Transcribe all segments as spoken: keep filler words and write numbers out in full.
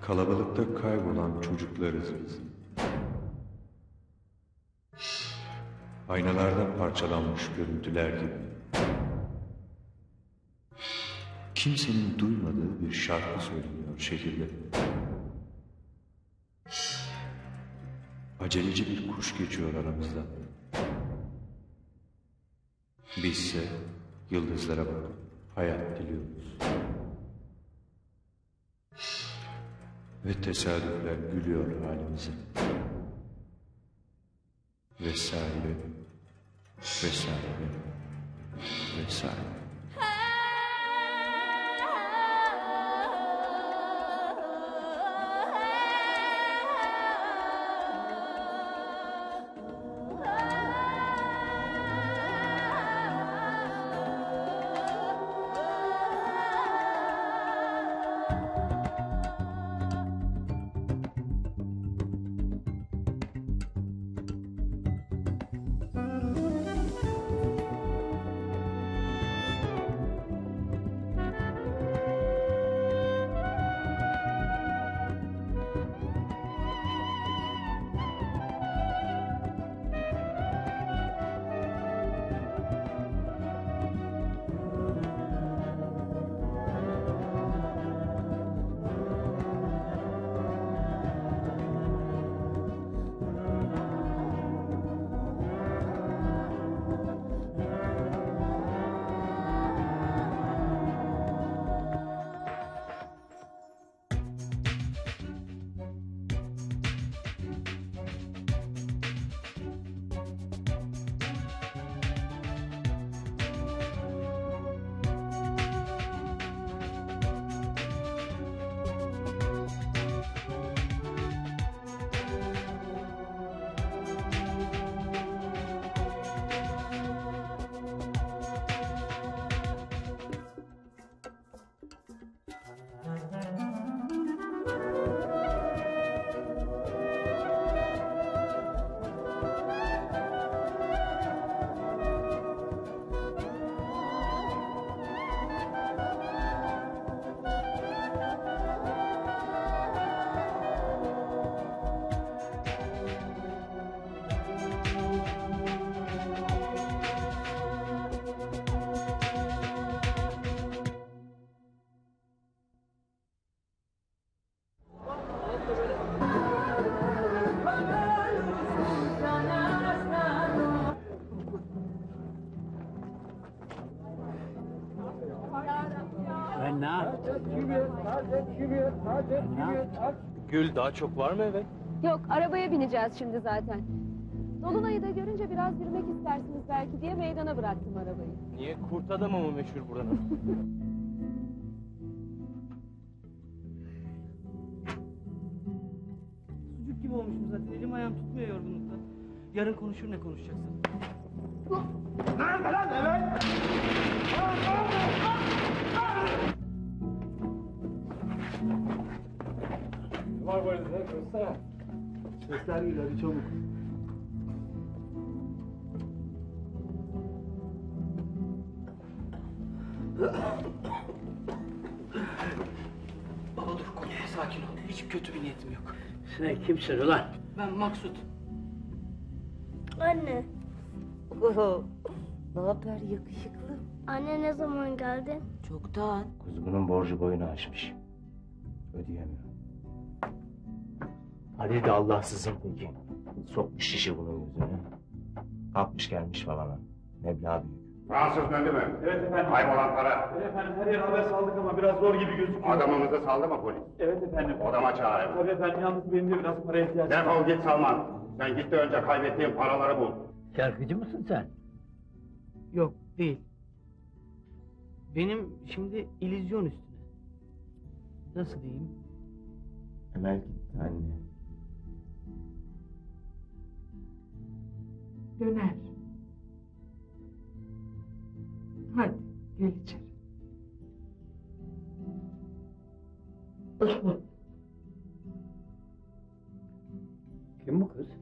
Kalabalıkta kaybolan çocuklarız biz. Aynalardan parçalanmış görüntüler gibi. Kimsenin duymadığı bir şarkı söyleniyor şehirde. Aceleci bir kuş geçiyor aramızda. Bizse yıldızlara bakıp hayat diliyoruz. Ve tesadüfler gülüyor halimize. Vesaire, vesaire, vesaire. Gül, daha çok var mı eve? Yok, arabaya bineceğiz şimdi zaten. Dolunay'ı da görünce biraz yürümek istersiniz belki diye meydana bıraktım arabayı. Niye? Kurt adamı mı meşhur buranın? Sucuk gibi olmuşum zaten. Elim ayağım tutmuyor yorgunluktan. Yarın konuşur ne konuşacaksın? Nerede lan evet? Ne var bu arada? Göster. Sesler geliyor, hadi çabuk. Baba dur, Kolye, sakin ol. Hiç kötü bir niyetim yok. Sen kimsin ulan? Ben Maksut. Anne. Oho, ne haber yakışıklı? Anne ne zaman geldin? Çoktan. Kuzgunun borcu boyunu aşmış. Ödeyemiyor. Hadi de Allahsızın peki. Sokmuş şişi bunun yüzüne. Kalkmış gelmiş falan. Meblağ büyük. Fransız döndü mü? Evet efendim. Kaybolan para. Evet efendim, her yere haber saldık ama biraz zor gibi gözüküyor. Adamımızı saldı mı polis? Evet efendim. Odama çağırın. Tabii efendim, yalnız benim de biraz paraya ihtiyacım var. Defol git Salman. Sen git de önce kaybettiğin paraları bul. Şarkıcı mısın sen? Yok, değil. Benim şimdi illüzyon üstüne. Nasıl diyeyim? Emel gitti anne. Döner. Hadi gel içeri. Kim bu kız?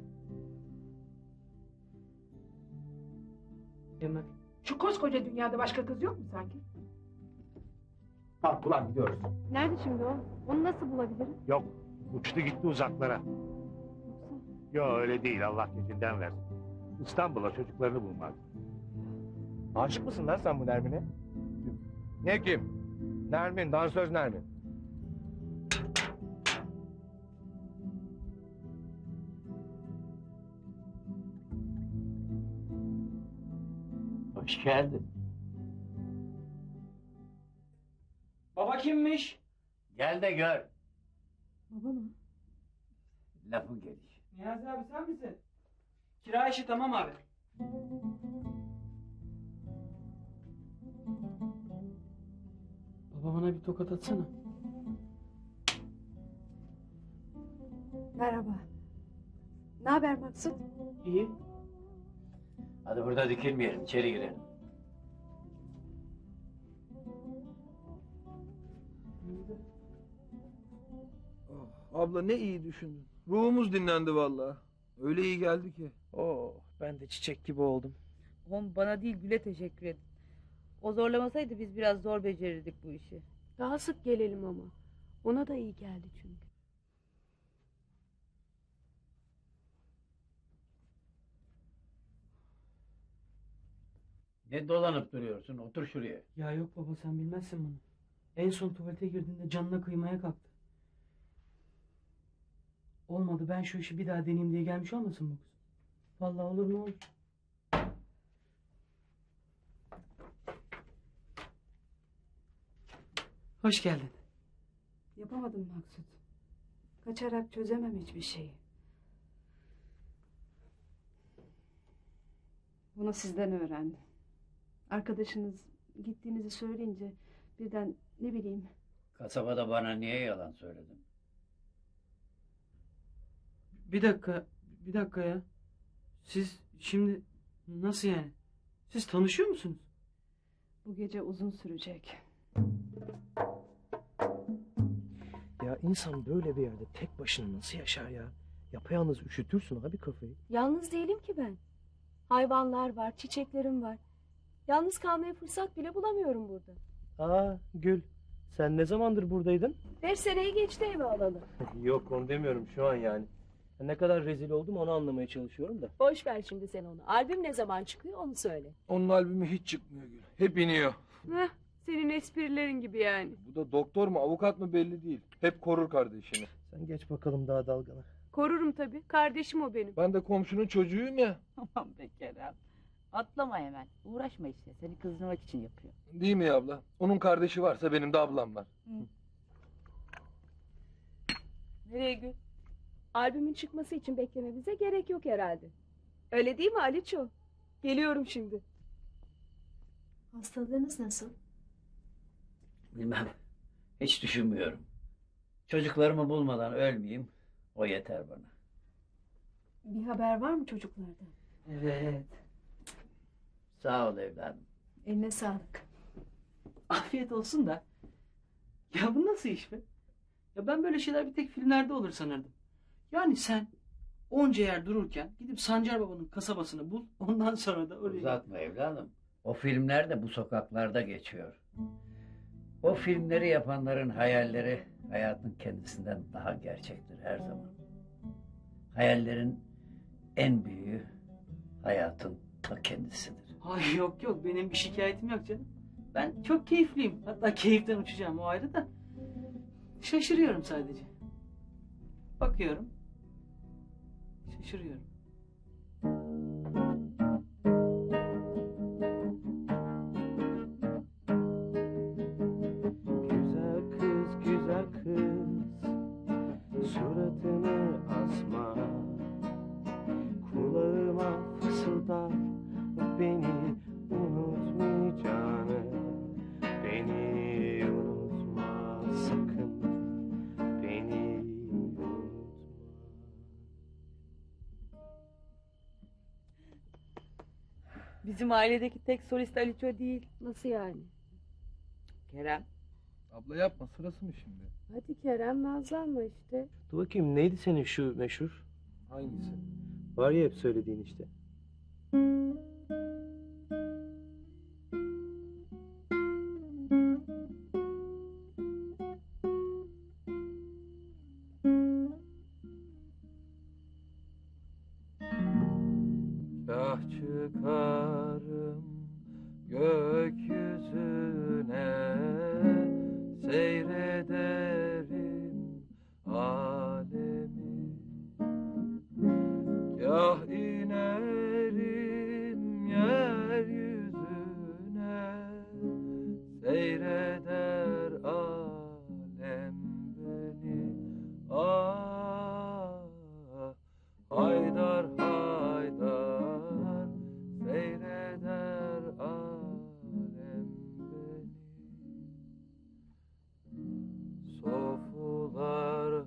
Emel. Şu koskoca dünyada başka kız yok mu sanki? Kalk ulan gidiyoruz. Nerede şimdi o? Onu nasıl bulabilirim? Yok, uçtu gitti uzaklara. Yok öyle değil, Allah gecinden versin. İstanbul'a çocuklarını bulmak. Aşık mısın lan sen bu Nermin'e? Kim? Ne kim? Nermin, dansöz Nermin. Hoş geldin. Baba kimmiş? Gel de gör. Baba mı? Lafı geliş. Niyazi abi sen misin? Kira işi tamam abi. Baba bana bir tokat atsana. Merhaba. Ne haber Maksut? İyi. Hadi burada dikilmeyelim, içeri girelim. Abla ne iyi düşündün. Ruhumuz dinlendi vallahi. Öyle iyi geldi ki. Oo, ben de çiçek gibi oldum. Oğlum bana değil Gül'e teşekkür edin. O zorlamasaydı biz biraz zor becerirdik bu işi. Daha sık gelelim ama. Ona da iyi geldi çünkü. Ne dolanıp duruyorsun? Otur şuraya. Ya yok baba sen bilmezsin bunu. En son tuvalete girdiğinde canına kıymaya kalktı. Olmadı ben şu işi bir daha deneyeyim diye gelmiş olmasın bu kız? Vallahi olur ne olur. Hoş geldin. Yapamadım Maksut. Kaçarak çözemem hiçbir şeyi. Bunu sizden öğrendim. Arkadaşınız gittiğinizi söyleyince birden ne bileyim. Kasabada bana niye yalan söyledin? Bir dakika, bir dakika ya. Siz şimdi nasıl yani? Siz tanışıyor musunuz? Bu gece uzun sürecek. Ya insan böyle bir yerde tek başına nasıl yaşar ya? Yapayalnız üşütürsün abi kafayı. Yalnız değilim ki ben. Hayvanlar var, çiçeklerim var. Yalnız kalmaya fırsat bile bulamıyorum burada. Aa Gül, sen ne zamandır buradaydın? Beş seneyi geçti eve alalı. Yok onu demiyorum şu an yani. Ne kadar rezil oldum onu anlamaya çalışıyorum da. Boş ver şimdi sen onu. Albüm ne zaman çıkıyor onu söyle. Onun albümü hiç çıkmıyor Gül. Hep iniyor. Heh, senin esprilerin gibi yani. Bu da doktor mu avukat mı belli değil. Hep korur kardeşini. Sen geç bakalım daha dalgana. Korurum tabii. Kardeşim o benim. Ben de komşunun çocuğuyum ya. Aman be Kerem. Atlama hemen. Uğraşma işte. Seni kızdırmak için yapıyor. Değil mi abla? Onun kardeşi varsa benim de ablam var. Nereye Gül? Albümün çıkması için beklememize gerek yok herhalde. Öyle değil mi Aliço? Geliyorum şimdi. Hastalığınız nasıl? Bilmem. Hiç düşünmüyorum. Çocuklarımı bulmadan ölmeyeyim. O yeter bana. Bir haber var mı çocuklardan? Evet. Sağ ol evladım. Eline sağlık. Afiyet olsun da. Ya bu nasıl iş be? Ya ben böyle şeyler bir tek filmlerde olur sanırdım. Yani sen onca yer dururken gidip Sancar Baba'nın kasabasını bul. Ondan sonra da oraya... Uzatma evladım. O filmler de bu sokaklarda geçiyor. O filmleri yapanların hayalleri hayatın kendisinden daha gerçektir her zaman. Hayallerin en büyüğü hayatın ta kendisidir. Ay yok yok benim bir şikayetim yok canım. Ben çok keyifliyim. Hatta keyiften uçacağım o ayrı da. Şaşırıyorum sadece. Bakıyorum. Şaşırıyorum. Güzel kız, güzel kız, suratını asma. Kulağıma fısılda beni unutmayacağını. Beni unutma sakın, beni unutma. Bizim ailedeki tek solist Aliço değil. Nasıl yani? Kerem. Abla yapma sırası mı şimdi? Hadi Kerem nazlanma işte. Dur bakayım neydi senin şu meşhur? Hangisi? Var ya hep söylediğin işte. seyreder alem beni. Ah, haydar haydar seyreder alem beni. Sofular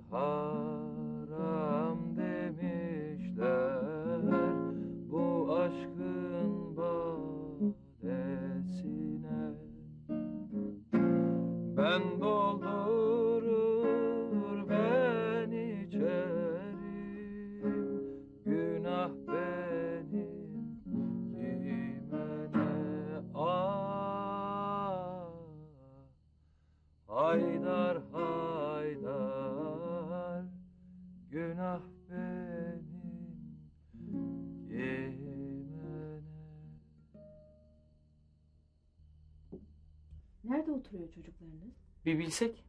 haram demişler bu aşkın badesine. Ben doldurur ben içerim, günah benim kime ne? Ah, haydar haydar günah benim kime ne? Nerede oturuyor çocuklarınız? Bir bilsek.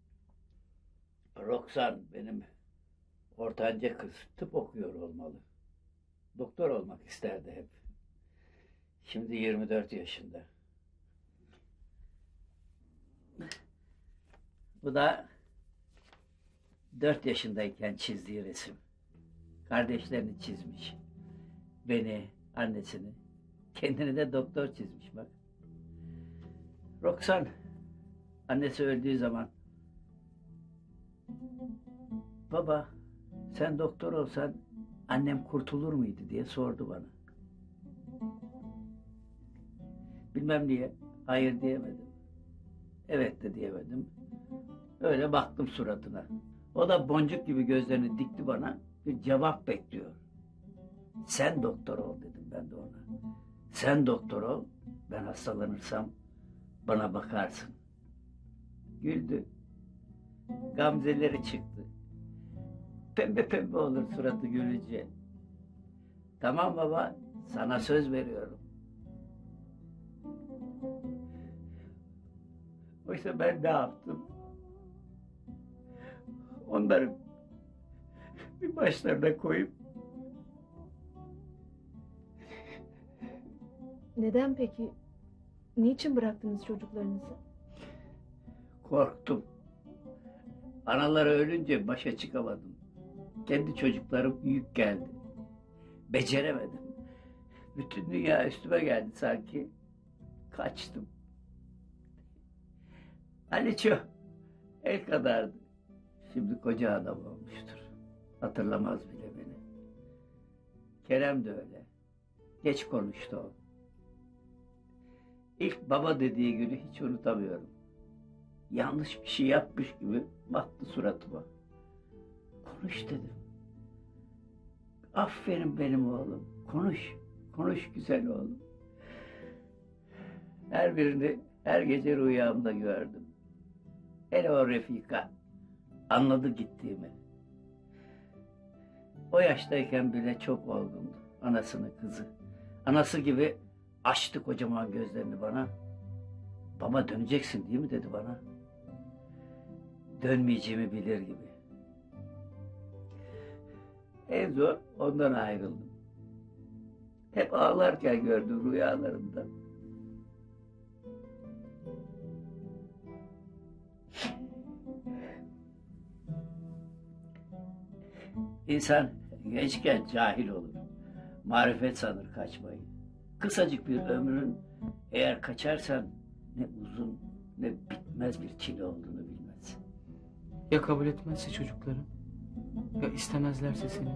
Roksan benim ortanca kız tıp okuyor olmalı. Doktor olmak isterdi hep. Şimdi yirmi dört yaşında. Bu da dört yaşındayken çizdiği resim. Kardeşlerini çizmiş. Beni, annesini, kendini de doktor çizmiş bak. Roksan annesi öldüğü zaman baba sen doktor olsan annem kurtulur muydu diye sordu bana. Bilmem niye hayır diyemedim. Evet de diyemedim. Öyle baktım suratına. O da boncuk gibi gözlerini dikti bana. Bir cevap bekliyor. Sen doktor ol dedim ben de ona. Sen doktor ol, ben hastalanırsam bana bakarsın. Güldü. Gamzeleri çıktı. Pembe pembe olur suratı gülünce. Tamam baba, sana söz veriyorum. Oysa ben ne yaptım? Onları bir başlarına koyup Neden peki? Niçin bıraktınız çocuklarınızı? korktum. Anaları ölünce başa çıkamadım. Kendi çocuklarım yük geldi. Beceremedim. Bütün dünya üstüme geldi sanki. Kaçtım. Aliço el kadardı. Şimdi koca adam olmuştur. Hatırlamaz bile beni. Kerem de öyle. Geç konuştu o. İlk baba dediği günü hiç unutamıyorum. Yanlış bir şey yapmış gibi baktı suratıma. Konuş dedim. Aferin benim oğlum. Konuş. Konuş güzel oğlum. Her birini her gece rüyamda gördüm. Hele o Refika. Anladı gittiğimi. O yaştayken bile çok olgundu. Anasını kızı. Anası gibi açtı kocaman gözlerini bana. Baba döneceksin değil mi dedi bana. Dönmeyeceğimi bilir gibi. En zor ondan ayrıldım. Hep ağlarken gördüm rüyalarımda. İnsan gençken cahil olur. Marifet sanır kaçmayı. Kısacık bir ömrün eğer kaçarsan ne uzun ne bitmez bir çile olduğunu bilmez. Ya kabul etmezse çocukların? Ya istemezlerse seni?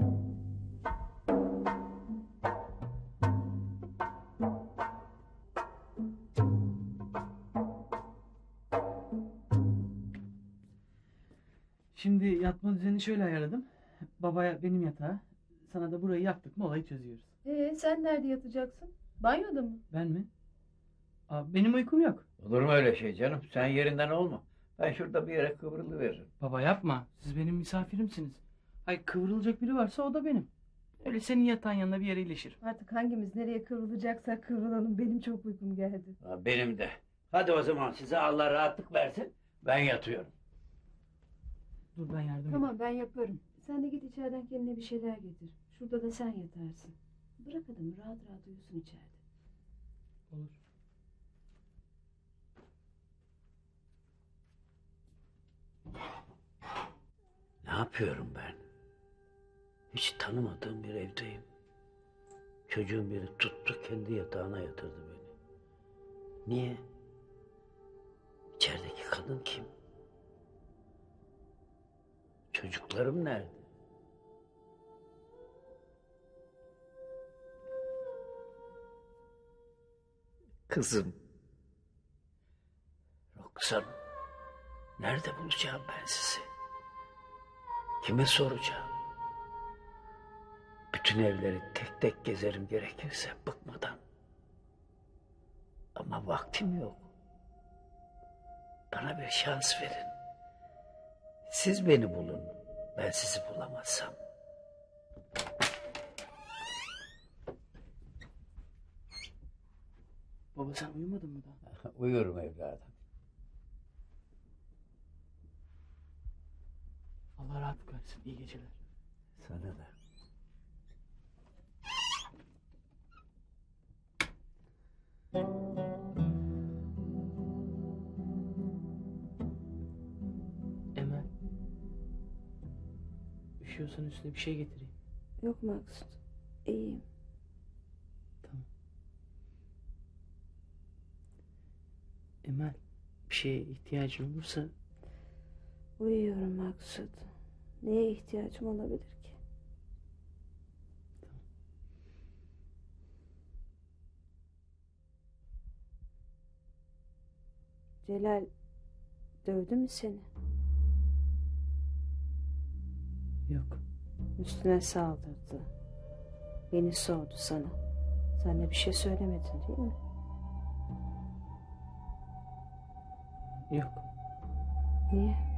Şimdi yatma düzenini şöyle ayarladım. Babaya benim yatağa, sana da burayı yaptık mı olayı çözüyoruz. Ee, sen nerede yatacaksın? Banyoda mı? Ben mi? Aa, benim uykum yok. Olur mu öyle şey canım? Sen yerinden olma. Ben şurada bir yere kıvrılıveririm. Baba yapma. Siz benim misafirimsiniz. Hayır, kıvrılacak biri varsa o da benim. Öyle senin yatağın yanına bir yere iyileşir. Artık hangimiz nereye kıvrılacaksak kıvrılalım. Benim çok uykum geldi. Ha, benim de. Hadi o zaman size Allah rahatlık versin. Ben yatıyorum. Dur ben yardım edeyim. Tamam ben yaparım. Sen de git içeriden kendine bir şeyler getir. Şurada da sen yatarsın. Bırak adamı rahat rahat uyusun içeride. Olur. yapıyorum ben? Hiç tanımadığım bir evdeyim. Çocuğun biri tuttu kendi yatağına yatırdı beni. Niye? İçerideki kadın kim? Çocuklarım nerede? Kızım. Roxanne. Nerede bulacağım ben sizi? Kime soracağım? Bütün evleri tek tek gezerim gerekirse bıkmadan. Ama vaktim yok. Bana bir şans verin. Siz beni bulun. Ben sizi bulamazsam. Baba sen uyumadın mı daha? Uyuyorum evladım. Allah rahatlık versin. İyi geceler. Sana da. Emel. Üşüyorsan üstüne bir şey getireyim. Yok Maksut. İyiyim. Tamam. Emel, bir şeye ihtiyacın olursa... Uyuyorum Maksut. Neye ihtiyacım olabilir ki? Tamam. Celal dövdü mü seni? Yok. Üstüne saldırdı. Beni sordu sana. Sen de bir şey söylemedin değil mi? Yok. Niye?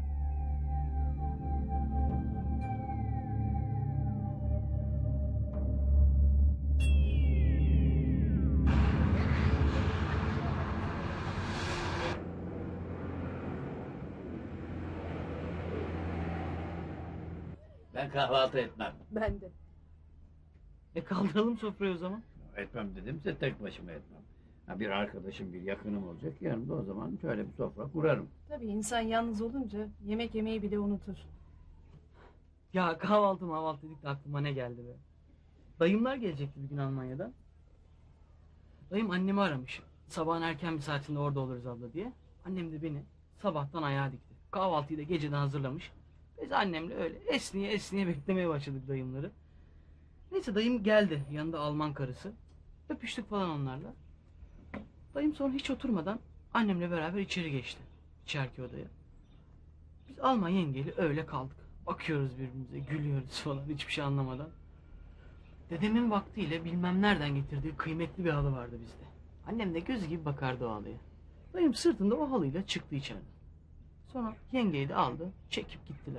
Ben kahvaltı etmem. Ben de. E kaldıralım sofrayı o zaman. Etmem dedimse tek başıma etmem. Ha, bir arkadaşım, bir yakınım olacak yanımda, o zaman şöyle bir sofra kurarım. Tabii insan yalnız olunca yemek yemeyi bile unutur. Ya kahvaltı mahvaltı dedik de aklıma ne geldi be. Dayımlar gelecekti bir gün Almanya'dan. Dayım annemi aramış. Sabahın erken bir saatinde orada oluruz abla diye. Annem de beni sabahtan ayağa dikti. Kahvaltıyı da geceden hazırlamış. Biz annemle öyle esniye esniye beklemeye başladık dayımları. Neyse dayım geldi. Yanında Alman karısı. Öpüştük falan onlarla. Dayım sonra hiç oturmadan annemle beraber içeri geçti. İçeriki odaya. Biz Alman yengeyle öyle kaldık. Bakıyoruz birbirimize, gülüyoruz falan hiçbir şey anlamadan. Dedemin vaktiyle bilmem nereden getirdiği kıymetli bir halı vardı bizde. Annem de gözü gibi bakardı o halıya. Dayım sırtında o halıyla çıktı içeriden. Sonra yengeyi de aldı, çekip gittiler.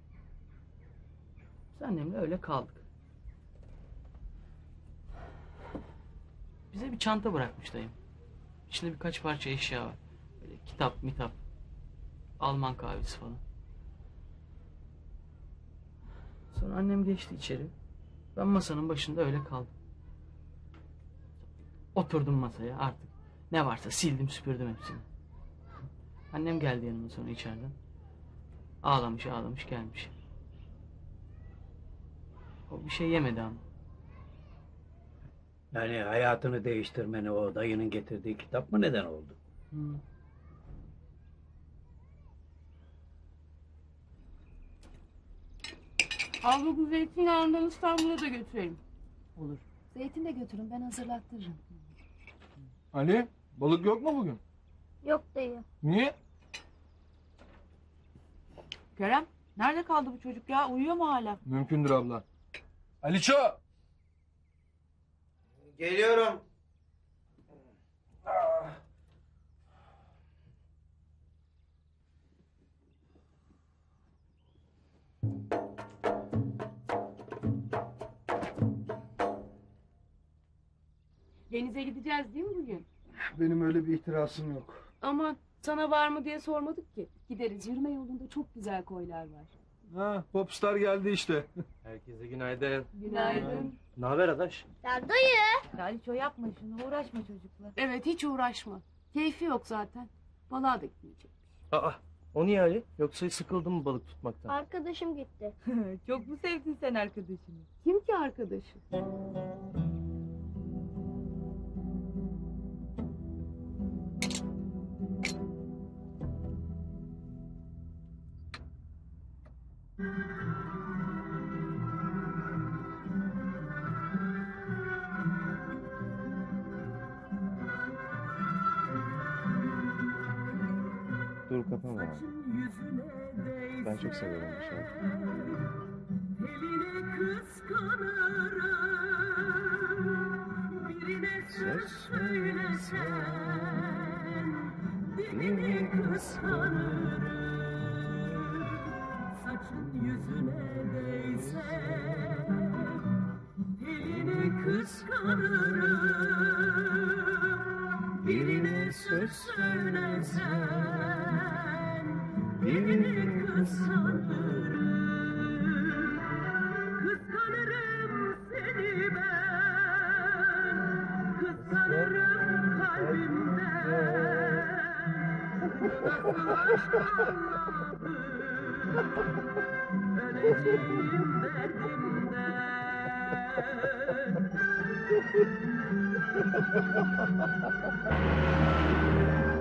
Biz annemle öyle kaldık. Bize bir çanta bırakmış dayım. İçinde birkaç parça eşya var. Böyle kitap, mitap, Alman kahvesi falan. Sonra annem geçti içeri. Ben masanın başında öyle kaldım. Oturdum masaya artık. Ne varsa sildim süpürdüm hepsini. Annem geldi yanıma sonra içeriden. Ağlamış ağlamış gelmiş. O bir şey yemedi ama. Yani hayatını değiştirmene o dayının getirdiği kitap mı neden oldu? Hmm. Abla bu zeytinyağından İstanbul'a da götürelim. Olur. Zeytin de götürün, ben hazırlattırırım. Ali, balık yok mu bugün? Yok dayı. Niye? Kerem, nerede kaldı bu çocuk ya? Uyuyor mu hala? Mümkündür abla. Aliço! Geliyorum. Denize gideceğiz değil mi bugün? Benim öyle bir ihtirasım yok. Aman sana var mı diye sormadık ki. Gideriz, yürüme yolunda çok güzel koylar var. Ha, popstar geldi işte. Herkese günaydın. Günaydın. Ne haber adaş? Ya dayı. Aliço yapma şunu, uğraşma çocukla. Evet hiç uğraşma. Keyfi yok zaten. Balığa da gitmeyecek. Aa, O niye Ali? Yoksa sıkıldın mı balık tutmaktan? Arkadaşım gitti. Çok mu sevdin sen arkadaşını? Kim ki arkadaşı? Dur kapama abi. Ben çok seviyorum bu şarkıyı. Söz söylesen beni kıskanırım. Saçın yüzüne değse elini kıskanırım. Birine söz söylesen birini kıskanırım. Kıskanırım seni ben, kıskanırım kalbimden. Nasıl aşk Allah'ım, öleceğim derdimden.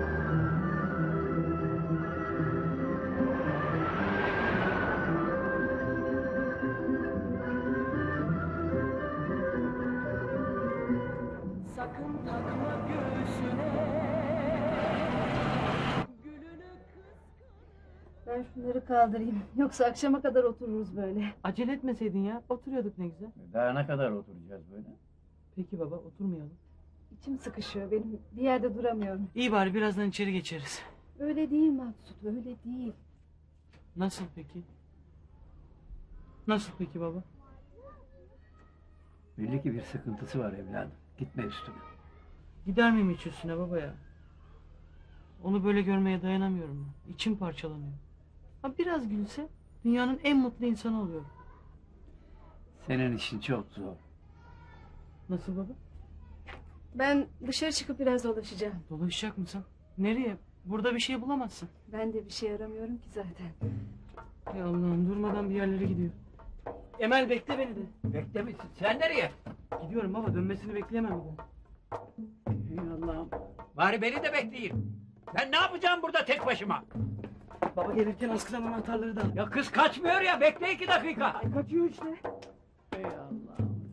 Sakın takma göğsüne. Ben şunları kaldırayım. Yoksa akşama kadar otururuz böyle. Acele etmeseydin ya. Oturuyorduk ne güzel. Daha ne kadar oturacağız böyle? Peki baba oturmayalım. İçim sıkışıyor benim. Bir yerde duramıyorum. İyi bari birazdan içeri geçeriz. Öyle değil Maksut, öyle değil. Nasıl peki? Nasıl peki baba? Belli ki bir sıkıntısı var evladım. Gitme üstüne. Gider miyim hiç üstüne baba ya? Onu böyle görmeye dayanamıyorum ben. İçim parçalanıyor. Ha biraz gülse dünyanın en mutlu insanı oluyor. Senin işin çok zor. Nasıl baba? Ben dışarı çıkıp biraz dolaşacağım. Dolaşacak mısın? Nereye? Burada bir şey bulamazsın. Ben de bir şey aramıyorum ki zaten. Ey Allah'ım durmadan bir yerlere gidiyor. Emel bekle beni de. Bekle misin? Sen nereye? Gidiyorum baba dönmesini bekleyemem bir daha. Ey Allah'ım. Bari beni de bekleyin. Ben ne yapacağım burada tek başıma? Baba gelirken askıdan anahtarları da al. Ya kız kaçmıyor ya, bekle iki dakika. Ay kaçıyor işte. Ey Allah'ım.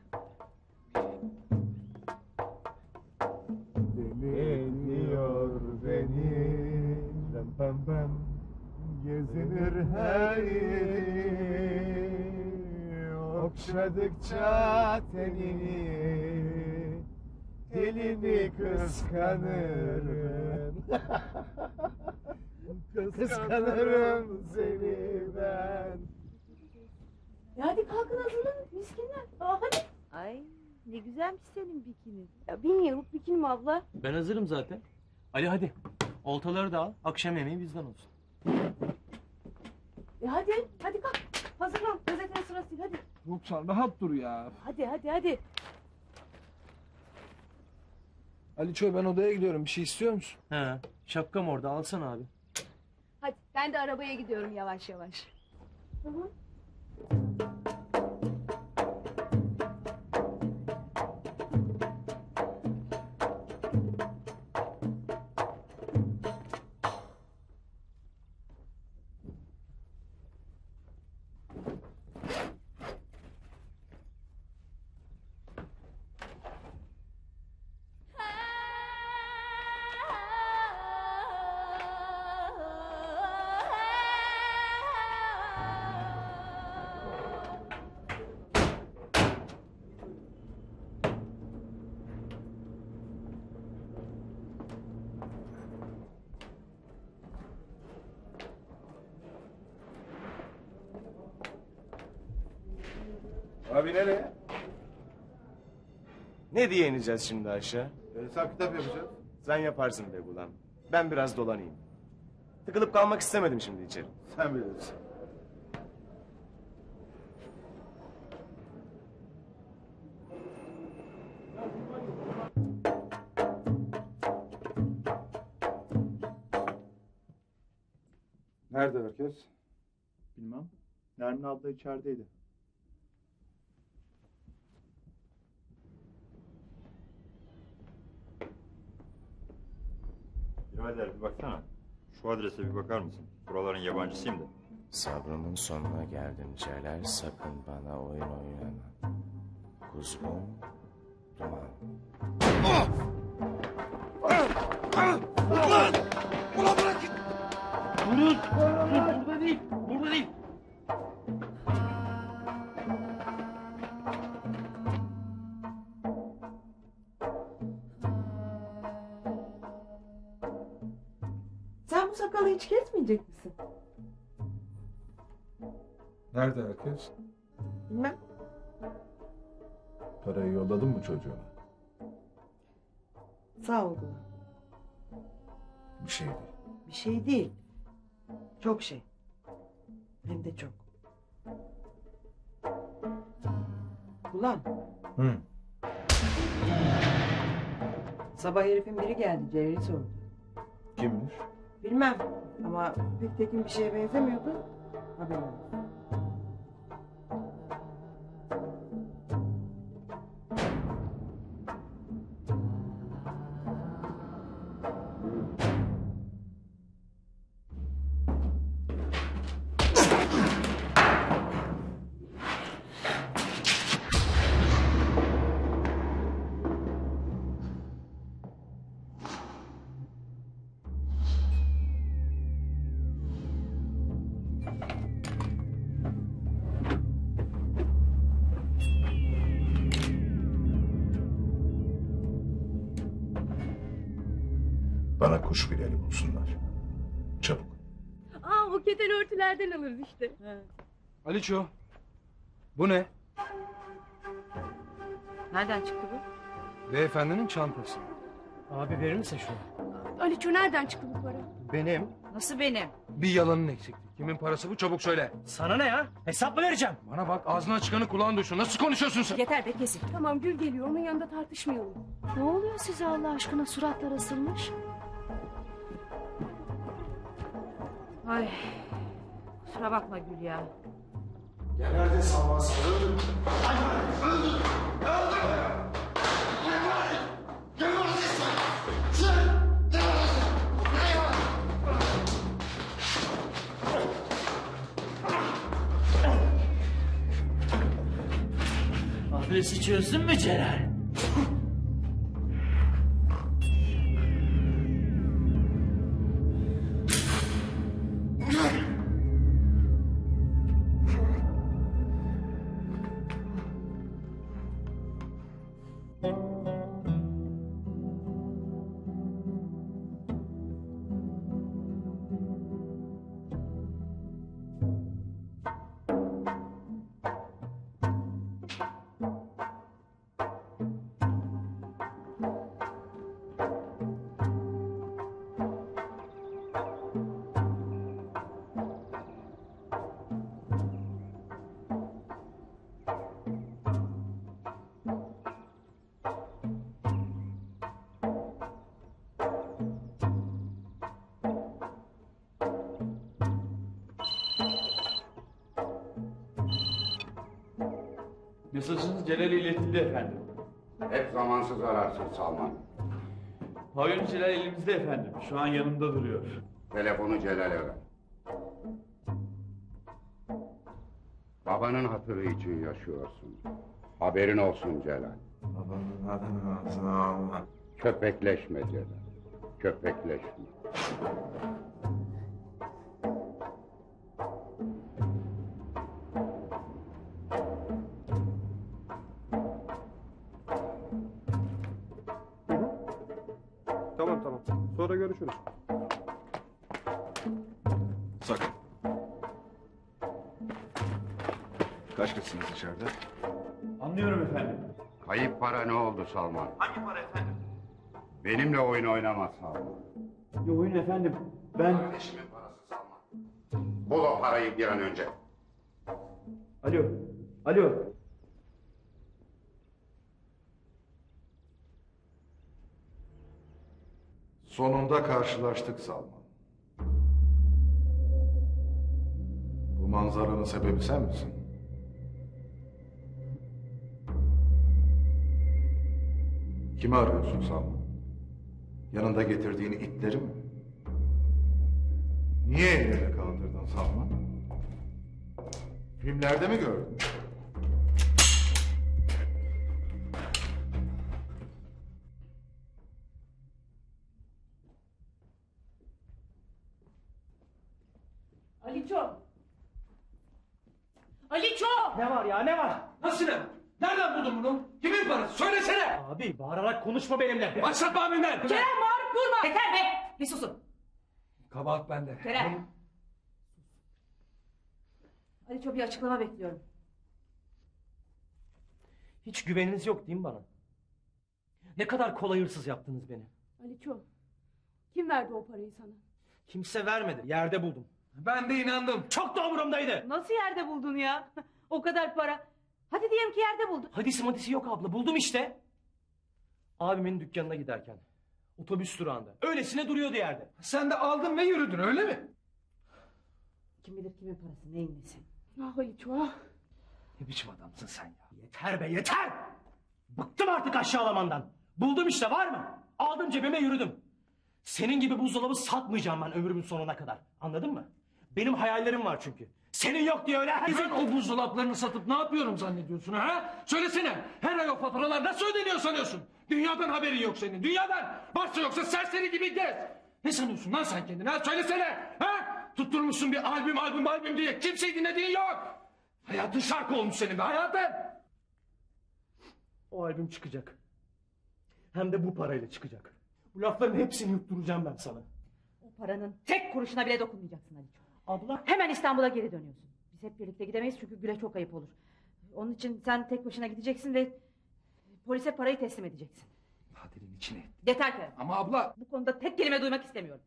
Deliyor beni, pem pem pem, gezinir her yeri, okşadıkça tenini, elini kıskanırım. Kıskanırım seni ben. E hadi kalkın hazırlanın miskinler. Aa, hadi. Ay ne güzelmiş senin bikinin. Ya bin yıllık bikinim abla. Ben hazırım zaten. Ali hadi. Oltaları da al. Akşam yemeği bizden olsun. E hadi, hadi kalk. Hazırlan. Gazetenin sırası değil hadi. Ruksan rahat dur ya. Hadi hadi hadi. Aliço ben odaya gidiyorum. Bir şey istiyor musun? He. Şapkam orada alsana abi. Hadi ben de arabaya gidiyorum yavaş yavaş. Tamam. Abi nereye? Ne diye ineceğiz şimdi aşağı? Hesap kitap yapacağız. Sen yaparsın be ulan. Ben biraz dolanayım. Tıkılıp kalmak istemedim şimdi içeri. Sen bilirsin. Nerede herkes? Bilmem. Nermin abla içerideydi. Birader bir baksana. Şu adrese bir bakar mısın? Buraların yabancısıyım da. Sabrımın sonuna geldim Celal, sakın bana oyun oynama. Kuzgun, duman. Ulan! Ulan bırak git! Durun! Dur, burada değil, burada değil. Sen bu sakalı hiç kesmeyecek misin? Nerede herkes? Bilmem. Parayı yolladın mı çocuğuna? Sağ ol Gülen. Bir şey değil. Bir şey değil. Çok şey. Hem de çok. Ulan. Hı. Sabah herifin biri geldi. Cevher'i sordu. Kimmiş? Bilmem. Ama pek tekin bir şeye benzemiyordu. Haberim olsun. Bana kuş bileli bulsunlar. Çabuk. Aa, o keten örtülerden alırız işte. Aliço. Bu ne? Nereden çıktı bu? Beyefendinin çantası. Abi verir misin şunu? Aliço nereden çıktı bu para? Benim. Nasıl benim? Bir yalanın eksikti. Kimin parası bu? Çabuk söyle. Sana ne ya? Hesap mı vereceğim? Bana bak, ağzına çıkanı kulağın duysun. Nasıl konuşuyorsun sen? Yeter be, kesin. Tamam, Gül geliyor, onun yanında tartışmayalım. Ne oluyor size Allah aşkına, suratlar asılmış? Ay, kusura bakma Gül ya. Genelde savunması öldür. Adresi çözdün mü Celal? Mesajınız Celal'e iletildi efendim. Hep zamansız ararsın Salman. Pavyon Celal elimizde efendim. Şu an yanımda duruyor. Telefonu Celal'e ver. Babanın hatırı için yaşıyorsun. Haberin olsun Celal. Babanın adını ağzına alma. Köpekleşme Celal. Köpekleşme. Tamam tamam. Sonra görüşürüz. Sakın. Kaç kişisiniz içeride? Anlıyorum efendim. Kayıp para ne oldu Salman? Hangi para efendim? Benimle oyun oynama Salman. Yok oyun efendim. Ben... Kardeşimin parası Salman. Bul o parayı bir an önce. Alo. Alo. Sonunda karşılaştık Salman. manzaranın sebebi sen misin? Kimi arıyorsun Salman? Yanında getirdiğin itleri mi? Niye ellerine kaldırdın Salman? Filmlerde mi gördün? Aliço! Aliço! Ne var ya ne var? Nasıl ne? Nereden buldun bunu? Kimin parası? Söylesene! Abi bağırarak konuşma benimle. Başlatma abimden! Kerem bağırıp durma. Yeter be. Bir susun. Kabahat bende. Kerem. Aliço bir açıklama bekliyorum. Hiç güveniniz yok değil mi bana? Ne kadar kolay hırsız yaptınız beni. Aliço, kim verdi o parayı sana? Kimse vermedi. Yerde buldum. Ben de inandım. Çok da umurumdaydı. Nasıl yerde buldun ya? O kadar para. Hadi diyelim ki yerde buldun. Hadisi madisi yok abla. Buldum işte. Abimin dükkanına giderken. Otobüs durağında. Öylesine duruyordu yerde. Sen de aldın ve yürüdün öyle mi? Kim bilir kimin parası neyin nesi. Ah Aliço, ah. Ne biçim adamsın sen ya? Yeter be yeter! Bıktım artık aşağılamandan. Buldum işte var mı? Aldım cebime yürüdüm. Senin gibi buzdolabı satmayacağım ben ömrümün sonuna kadar. Anladın mı? Benim hayallerim var çünkü. Senin yok diye öyle her Ben o buzdolaplarını satıp ne yapıyorum zannediyorsun ha? Söylesene. Her ay o faturalar nasıl ödeniyor sanıyorsun? Dünyadan haberin yok senin. Dünyadan. Varsa yoksa serseri gibi gez. Ne sanıyorsun lan sen kendine? Ha? Söylesene. Ha? Tutturmuşsun bir albüm albüm albüm diye. Kimseyi dinlediğin yok. Hayatın şarkı olmuş senin be hayatın. O albüm çıkacak. Hem de bu parayla çıkacak. Bu lafların hepsini yutturacağım ben sana. O paranın tek kuruşuna bile dokunmayacaksın Aliço. Abla. Hemen İstanbul'a geri dönüyorsun. Biz hep birlikte gidemeyiz çünkü Gül'e çok ayıp olur. Onun için sen tek başına gideceksin ve polise parayı teslim edeceksin. Kaderin içine. Yeter ki. Ama abla. Bu konuda tek kelime duymak istemiyorum.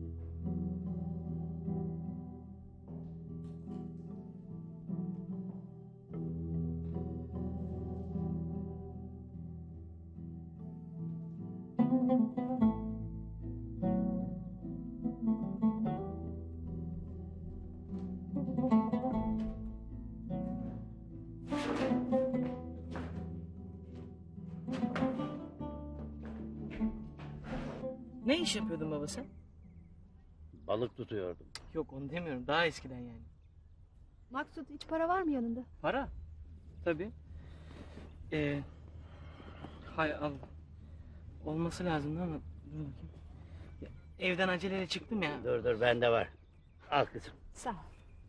Ne iş yapıyordun baba sen? Balık tutuyordum. Yok onu demiyorum daha eskiden yani. Maksut, hiç para var mı yanında? Para? Tabii. Ee, hay al. Olması lazım ama dur bakayım. Ya, evden aceleyle çıktım ya. Dur dur bende var. Al kızım. Sağ ol.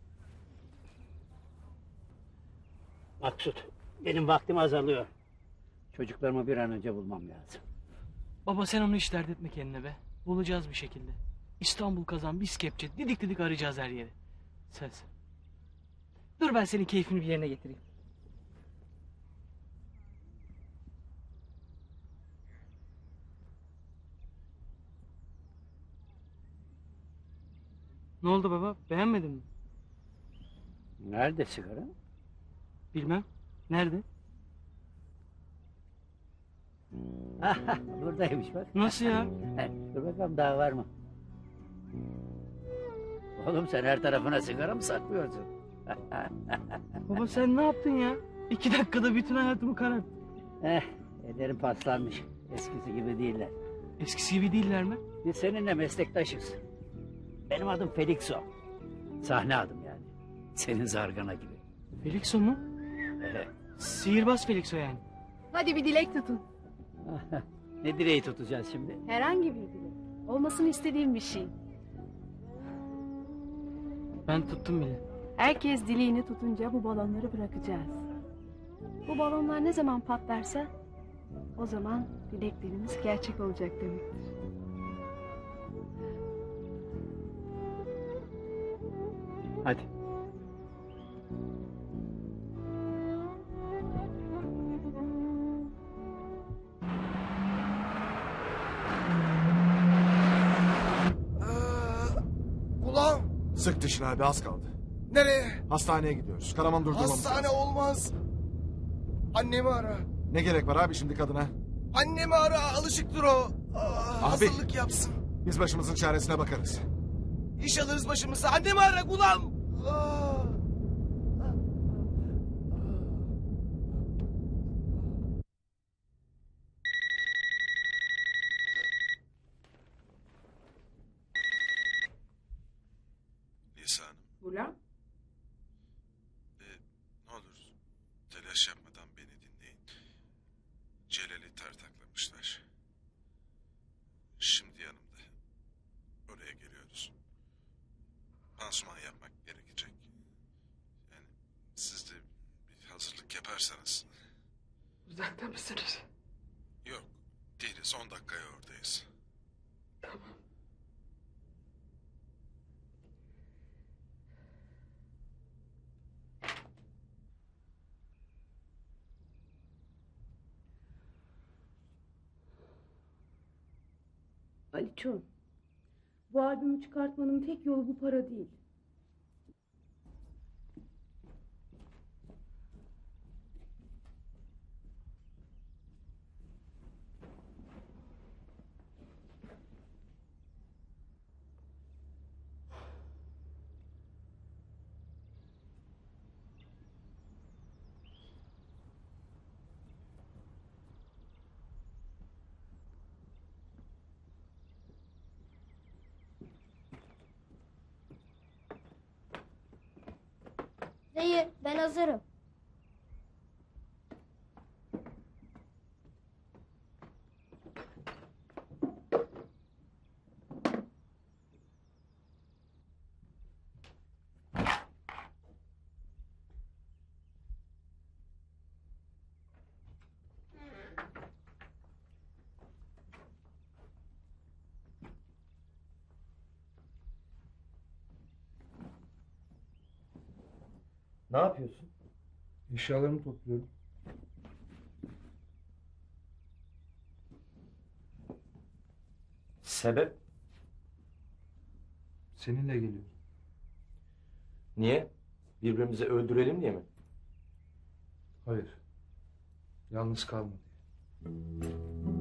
Maksut benim vaktim azalıyor. Çocuklarımı bir an önce bulmam lazım. Baba sen onu hiç dert etme kendine be. Bulacağız bir şekilde. İstanbul kazan biz kepçe didik didik arayacağız her yeri. Söz. Dur ben senin keyfini bir yerine getireyim. Ne oldu baba? Beğenmedin mi? Nerede sigara? Bilmem. Nerede? Buradaymış bak. Nasıl ya? Dur bakalım daha var mı? Oğlum sen her tarafına sigara mı saklıyorsun? Baba sen ne yaptın ya? İki dakikada bütün hayatımı kararttın. Eh, ellerim paslanmış. Eskisi gibi değiller. Eskisi gibi değiller mi? Biz seninle meslektaşız. Benim adım Felixo. Sahne adım yani. Senin zargana gibi. Felixo mu? Evet. Sihirbaz Felixo yani. Hadi bir dilek tutun. Ne direği tutacağız şimdi? Herhangi bir dilek. Olmasını istediğim bir şey. Ben tuttum bile. Herkes dileğini tutunca bu balonları bırakacağız. Bu balonlar ne zaman patlarsa o zaman dileklerimiz gerçek olacak demektir. Hadi. Ulan! Sık dişini abi az kaldı. Nereye? Hastaneye gidiyoruz. Karaman durdurmamız Hastane lazım. olmaz. Annemi ara. Ne gerek var abi şimdi kadına? Annemi ara, alışıktır o. Aa, Abi. hazırlık yapsın. Biz başımızın çaresine bakarız. İş alırız başımıza. Annemi ara Gulam. Aa. ararsanız. Uzakta mısınız? Yok, değiliz. On dakikaya oradayız. Tamam. Aliçoğum, bu albümü çıkartmanın tek yolu bu para değil. Dayı ben hazırım. Ne yapıyorsun? Eşyalarımı topluyorum. Sebep? Seninle geliyorum. Niye? Birbirimizi öldürelim diye mi? Hayır. Yalnız kalma diye.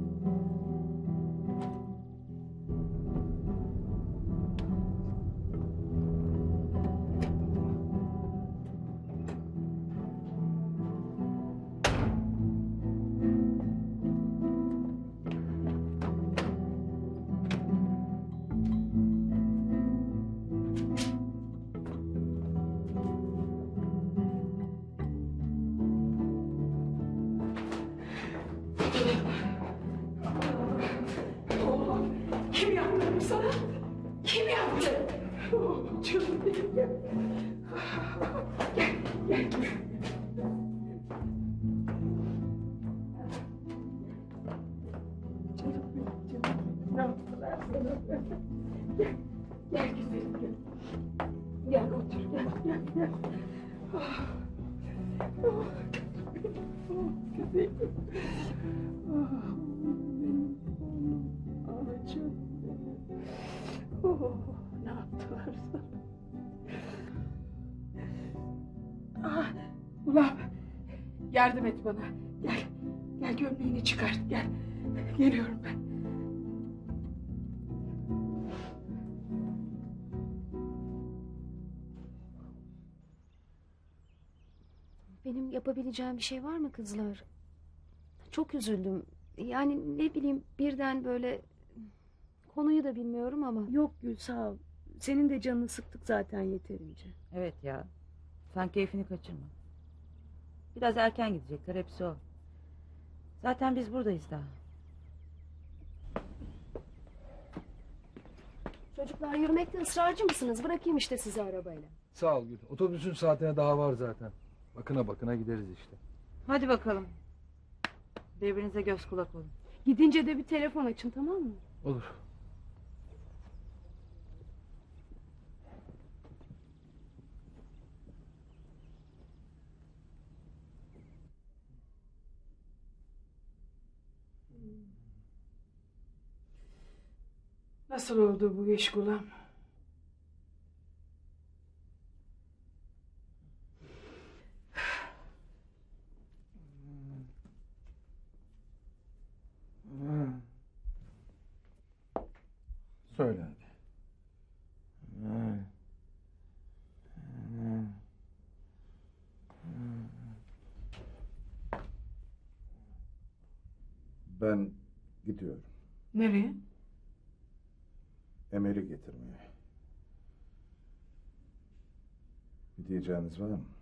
Oğlum, kim yaptı bunu sana? Kim yaptı? Oh, canım benim gel. Gel, gel. Canım benim, canım benim. Ne yaptılar sana? Gel, gel güzelim gel. Gel otur, gel, gel, gel. Oh, oh, canım benim, oh, güzelim. Oh, benim oğlum, ah canım benim. Oh, ne yaptılar sana? Ah, ulan, yardım et bana. Gel, gel gömleğini çıkart, gel. Geliyorum ben. Benim yapabileceğim bir şey var mı kızlar? Çok üzüldüm. Yani ne bileyim birden böyle konuyu da bilmiyorum ama. Yok Gül sağ ol. Senin de canını sıktık zaten yeterince. Evet ya. Sen keyfini kaçırma. Biraz erken gidecekler, hepsi o. Zaten biz buradayız daha. Çocuklar yürümekte ısrarcı mısınız? Bırakayım işte sizi arabayla. Sağ ol Gül. Otobüsün saatine daha var zaten. Bakına bakına gideriz işte. Hadi bakalım. Birbirinize göz kulak olun. Gidince de bir telefon açın, tamam mı? Olur. Nasıl oldu bu iş Gulam? Söyle hadi. Ben gidiyorum. Nereye? Emel'i getirmeye. Bir diyeceğiniz var mı?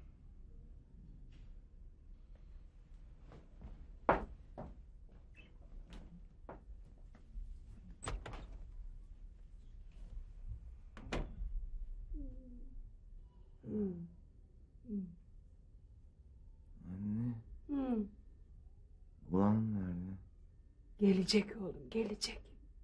Hmm. Anne. Gelecek oğlum, gelecek.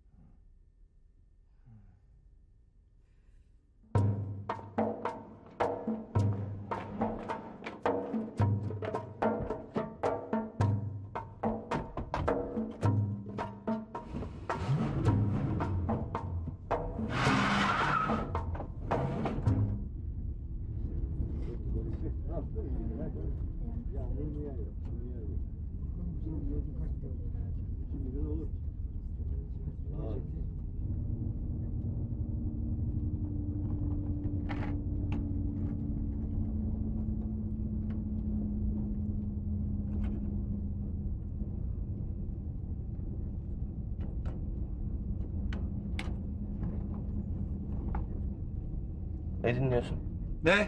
Ne dinliyorsun? Ne?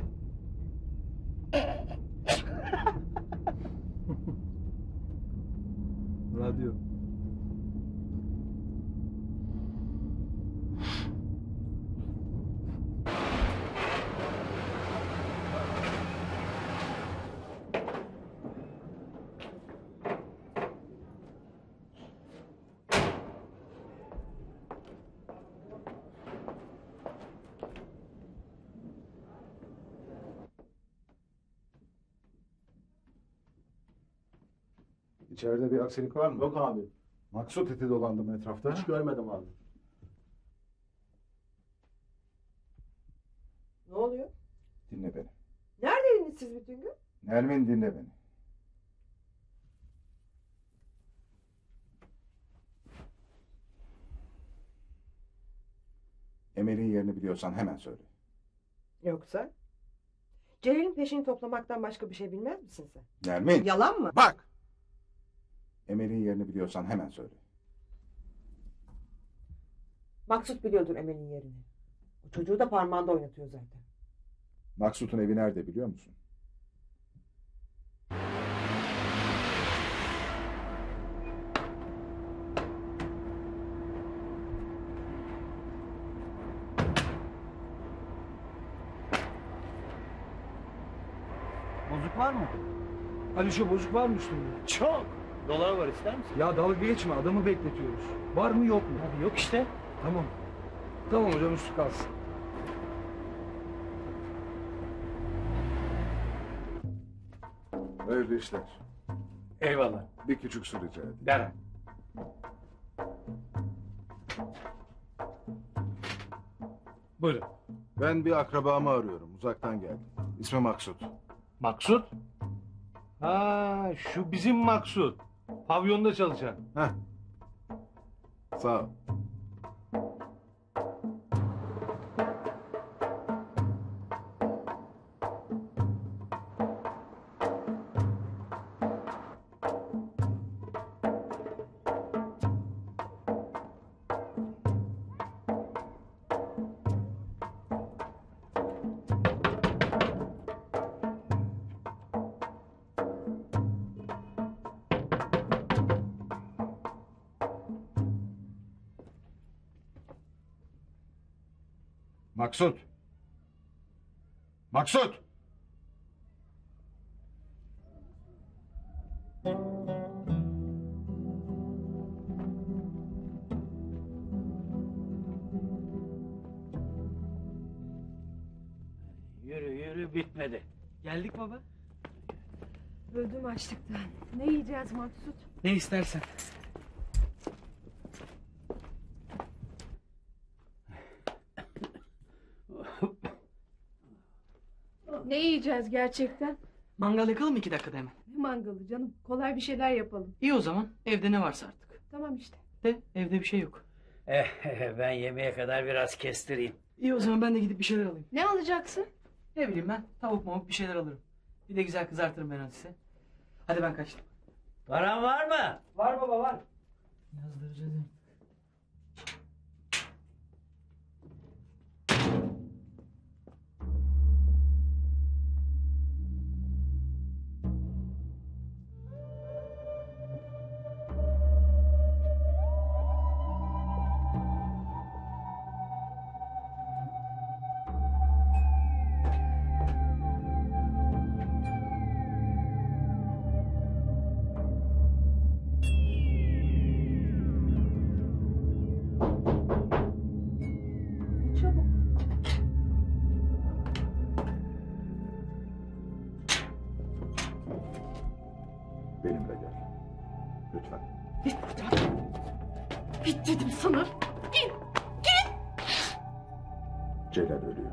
Radyo. İçeride bir aksilik var mı? Yok abi. Maksut iti dolandım etrafta. Hiç görmedim abi. Ne oluyor? Dinle beni. Neredeydiniz siz bütün gün? Nermin dinle beni. Emel'in yerini biliyorsan hemen söyle. Yoksa? Celal'in peşini toplamaktan başka bir şey bilmez misin sen? Nermin! Yalan mı? Bak! Emel'in yerini biliyorsan hemen söyle. Maksut biliyordur Emel'in yerini. O çocuğu da parmağında oynatıyor zaten. Maksut'un evi nerede biliyor musun? Bozuk var mı? Ali şu bozuk var mı üstünde? Çok. Dolar var, ister misin? Ya dalga geçme, adamı bekletiyoruz. Var mı yok mu? Abi yok işte. Tamam. Tamam hocam, üstü kalsın. Hayırlı işler. Eyvallah. Bir küçük su rica edeyim. Derhal. Buyurun. Ben bir akrabamı arıyorum. Uzaktan geldim. İsmi Maksut. Maksut? Ha, şu bizim Maksut. Pavyonda çalışan. Heh. Sağ ol. Maksut. Maksut. Yürü yürü bitmedi. Geldik baba. Öldüm açlıktan. Ne yiyeceğiz Maksut? Ne istersen. Ne yiyeceğiz gerçekten? Mangal yakalım mı iki dakikada hemen? Ne mangalı canım? Kolay bir şeyler yapalım. İyi o zaman. Evde ne varsa artık. Tamam işte. De evde bir şey yok. Eh, ben yemeğe kadar biraz kestireyim. İyi o zaman ben de gidip bir şeyler alayım. Ne alacaksın? Ne bileyim ben. Tavuk mavuk bir şeyler alırım. Bir de güzel kızartırım ben size. Hadi ben kaçtım. Paran var mı? Var baba var. Yazdıracağız. Benimle gel. Lütfen. Git buradan. Git dedim sana. Git. Git. Celal ölüyor.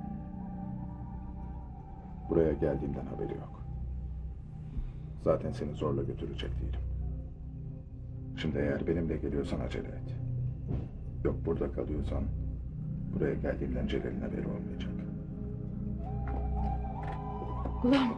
Buraya geldiğimden haberi yok. Zaten seni zorla götürecek değilim. Şimdi eğer benimle geliyorsan acele et. Yok burada kalıyorsan buraya geldiğimden Celal'in haberi olmayacak. Ulan.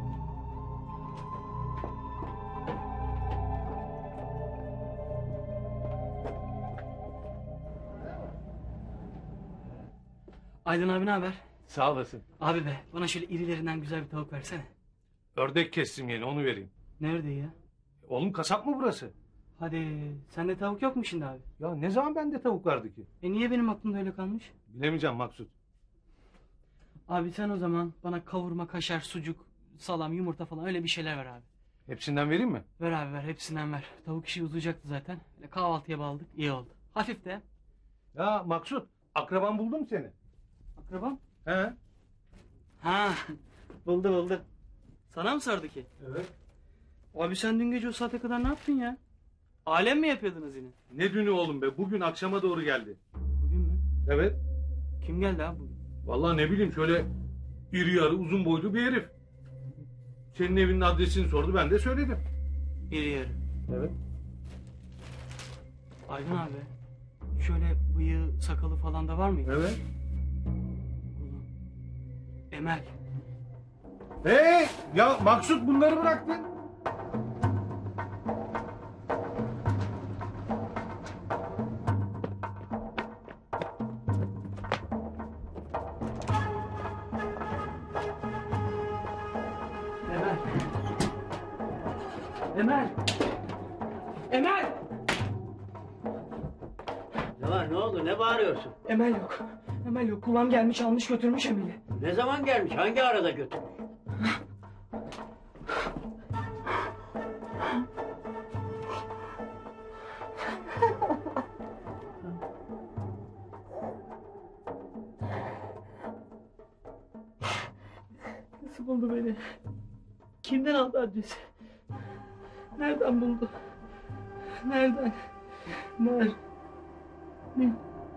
Aydın abi ne haber? Sağ olasın. Abi be bana şöyle irilerinden güzel bir tavuk versene. Ördek kestim yeni, onu vereyim. Nerede ya? Oğlum kasap mı burası? Hadi sende tavuk yok mu şimdi abi? Ya ne zaman bende tavuk vardı ki? E niye benim aklımda öyle kalmış? Bilemeyeceğim Maksut. Abi sen o zaman bana kavurma, kaşar, sucuk, salam, yumurta falan öyle bir şeyler ver abi. Hepsinden vereyim mi? Ver abi ver hepsinden ver. Tavuk işi uzayacaktı zaten. Böyle kahvaltıya bağladık iyi oldu. Hafif de. Ya Maksut, akraban buldum seni. Akrabam? He? Ha buldu buldu. Sana mı sordu ki? Evet. Abi sen dün gece o saate kadar ne yaptın ya? Alem mi yapıyordunuz yine? Ne dünü oğlum be, bugün akşama doğru geldi. Bugün mü? Evet. Kim geldi abi bugün? Vallahi ne bileyim, şöyle iri yarı uzun boylu bir herif. Senin evinin adresini sordu, ben de söyledim. İri yarı. Evet. Aydın abi. Şöyle bıyığı, sakalı falan da var mıydı? Evet. Emel. Hey! Ya Maksut, bunları bıraktın. Emel. Emel. Emel. Ne var, ne oldu, ne bağırıyorsun? Emel yok. Emel yok. Kulağım gelmiş almış götürmüş Emel'i. Ne zaman gelmiş, hangi arada götürmüş? Nasıl buldu beni? Kimden aldı adresi? Nereden buldu? Nereden? Nerede? Ne?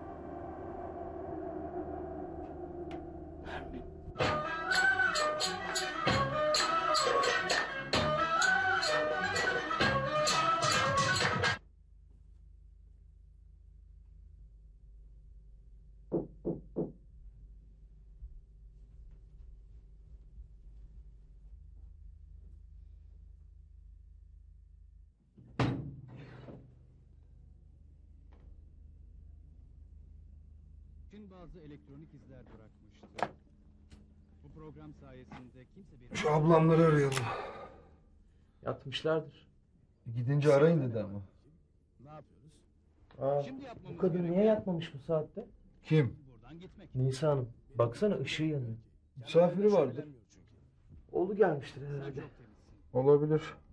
bazı elektronik izler bırakmıştı. Bu program sayesinde kimse bir... Şu ablamları arayalım. Yatmışlardır. Gidince arayın dedi ama. Ne yapıyoruz? Aa, bu kadın niye yatmamış bu saatte? Kim? Nisa Hanım. Baksana ışığı yanıyor. Misafiri vardır. Oğlu gelmiştir herhalde. Olabilir.